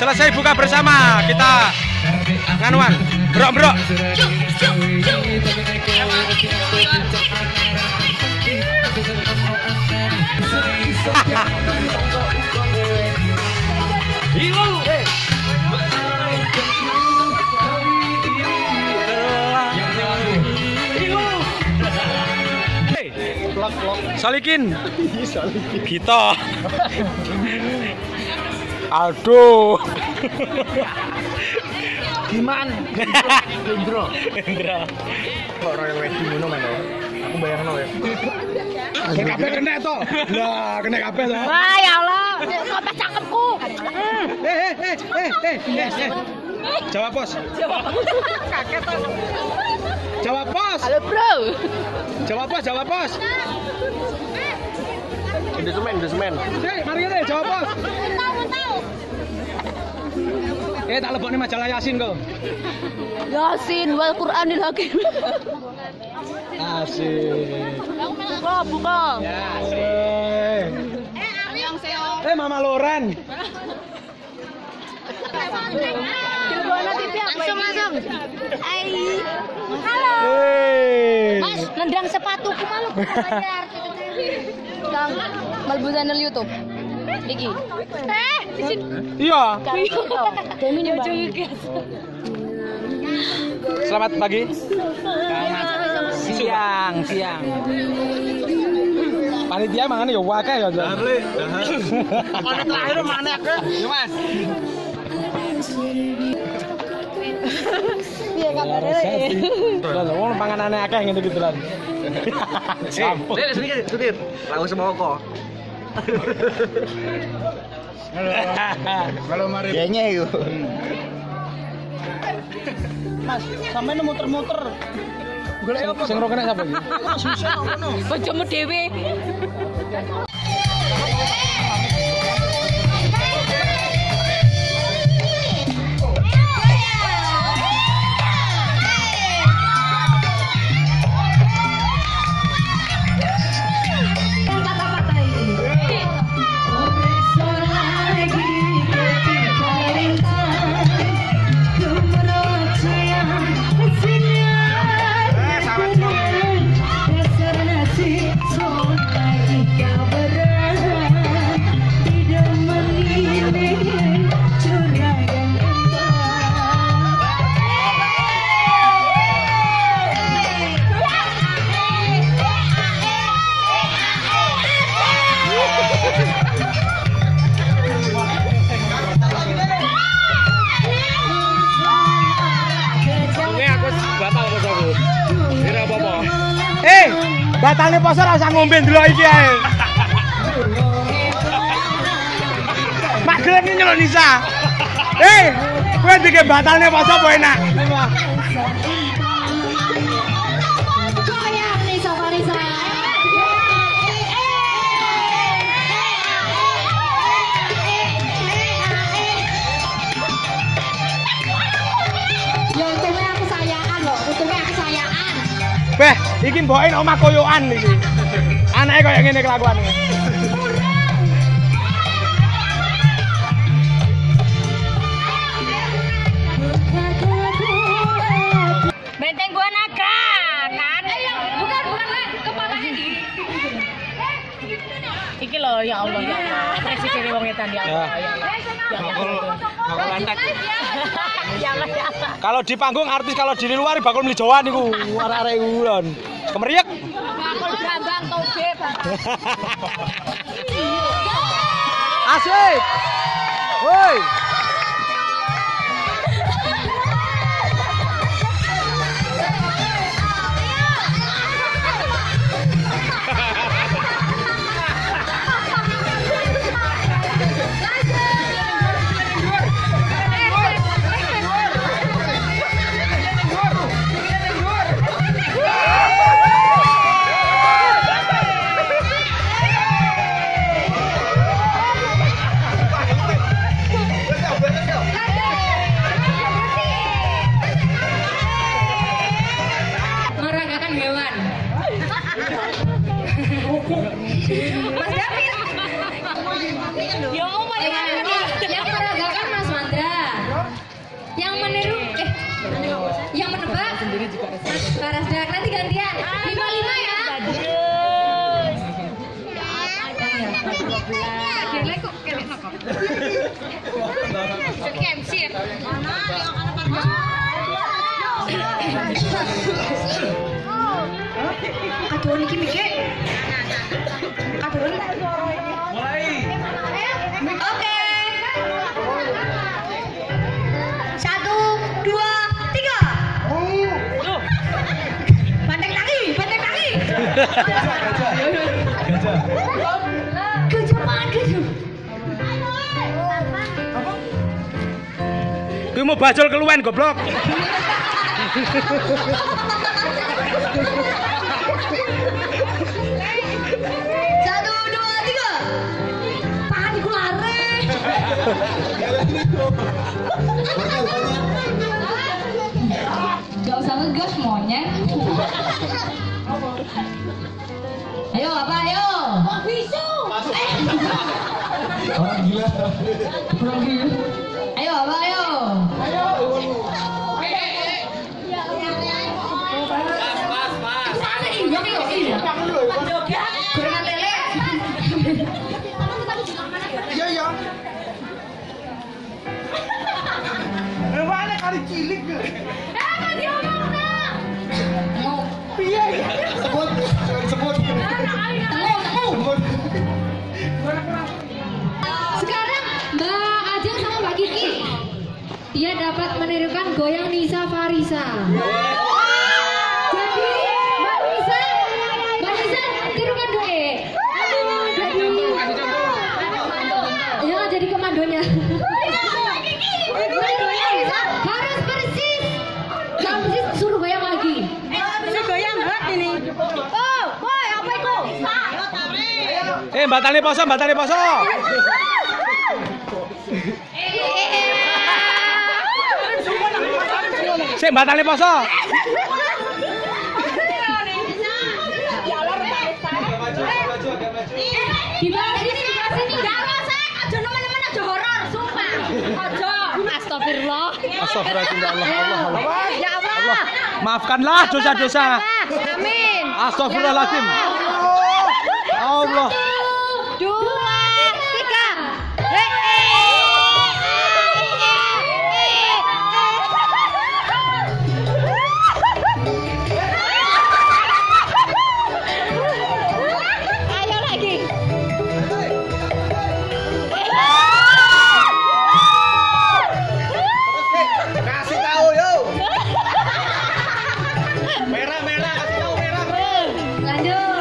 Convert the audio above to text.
selesai buka bersama kita nganuan brok. Salikin kita. Aduh. Gimana? Hendro. Kok royal wedding ngono mana? Aku bayangno ya. Kabeh kena to. Lah, kena kabeh to. Wah, ya Allah. Sampai cakepku. Jawab pos. Kaget to. Jawab pos. Halo, Bro. Jawab pos. Indesemen. Mari ngene jawab pos. Tahu. Tak lebokne majalah Yasin kok. Yasin wal Qur'anil Hakim. Asik. Buka. Mama Loren. Langsung. Halo. Mas, nendang sepatuku malu bayar. Kang, Malbu channel YouTube. Iki. Di sini. Iya. Demi nih, Selamat pagi. Siang. Panitia mangan ya wakeh ya. Ono terakhir mana akeh? Ya, Mas. Piye kabare? Lah wong panganane akeh ngene iki dolan. Sedikit, tutir. Lagu semoko. Kalau mari. Kayaknya itu. Mas, sampeyan muter-muter. Golek apa? Sing rokene sapa iki? Susah ngono. Bojomu dhewe. Batalnya poso ora usah ngombe ndelok iki ae. Mak gelem nyeluk Nisa. Kowe dike batalnya poso apa enak? Ya untungnya aku sayaan loh, Beh, iki mboke omah koyokan iki. Anake koyo ngene kelakuane. Benteng gua naga, kan? Bukan kepalanya di. Iki loh, ya Allah, ya Allah. Presiden wong edan ya Allah. Ya Allah, ya Allah. Kalau di panggung artis, kalau di luar bakul meli Jawa niku. Arek-arek ulon. Kemeriak. Bakul Bambang Tobe, Bang. Asik. Woi. Parasdak nanti gantian. 55 ya. Kira kok kelek kok. MC ya. Aduh iki mikir. Aduh. Mulai. Oke. 1, 2, 3. Bandeng lagi. Kuwi mau bajul keluwen goblok. Satu, dua, tiga. Pahan iku lare. Gak usah ngegas monyet. Ayo apa ayo? Bisu. Orang gila. Ayo apa ayo? Gorengan lele. Iya. Mana kali cilik ke? Tadi omong nak. Piye? Sebut. Sekarang Mbak Ajeng sama Mbak Kiki. Dia dapat menirukan goyang Nisa Farisa. Jadi Mbak Nisa tirukan doe. Ya jadi komandonya. Harus persis. Jangan persis suruh goyang lagi. Goyang hot ini. Oh, boy, apa itu? Batale poso. Sik batale poso. Di bawah sini. Gak usah, aja nemen-nemen aja horor, sumpah. Aja. Astagfirullah. Astagfirullah. Ya Allah. Maafkanlah dosa-dosa. Amin. Astagfirullahaladzim. Allah. 1, 2, 3. Ayo lagi. Kasih tahu yo. Merah kasih tahu merah. Lanjut.